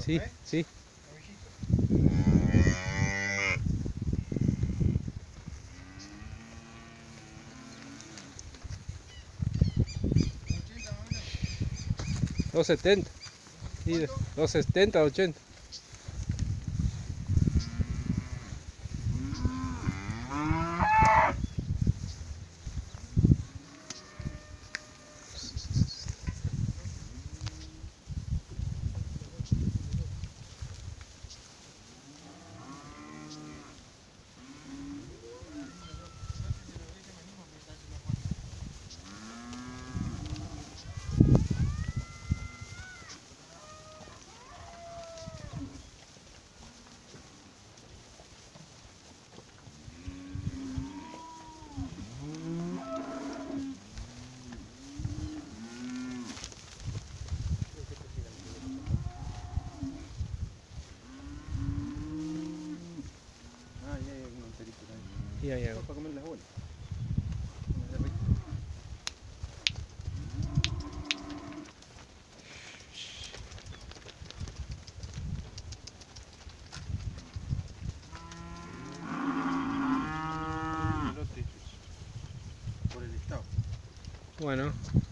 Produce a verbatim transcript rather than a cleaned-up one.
Sí, ¿eh? sí. ochenta más o menos. doscientos setenta. Sí, ¿Cuánto? doscientos setenta, ochenta. Ah, ya hay algunos enteritos ahí. Y ahí hago. Para comer las bolas. Por el estado. Bueno.